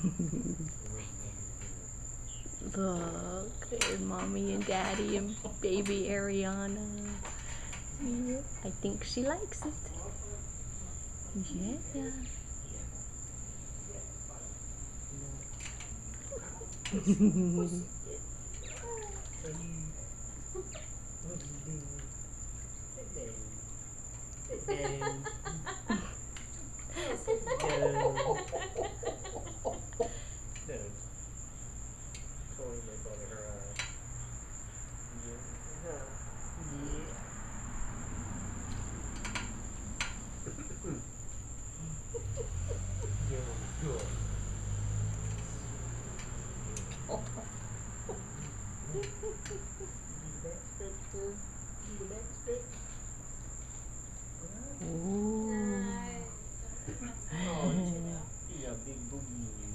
Look at mommy and daddy and baby Ariana. Yeah, I think she likes it. Yeah. Ooh. Oh, you got big boogie in you.